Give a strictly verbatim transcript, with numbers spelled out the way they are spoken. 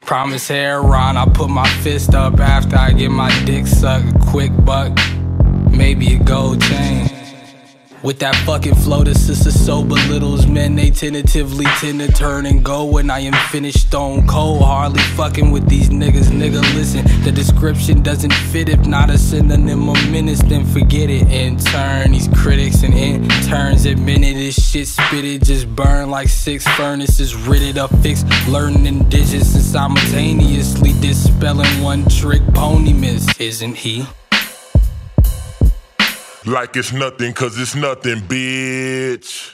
Promise Heron, I put my fist up after I get my dick sucked. A quick buck, maybe a gold chain. With that fucking flow, the sister so belittles men. They tentatively tend to turn and go when I am finished stone cold. Hardly fucking with these niggas, nigga listen. The description doesn't fit. If not a synonym of menace, then forget it. In turn, these critics and interns admitted this shit spitted just burn like six furnaces. Ridded up fixed, learning digits and simultaneously dispelling one trick pony miss. Isn't he? Like it's nothing, cause it's nothing, bitch.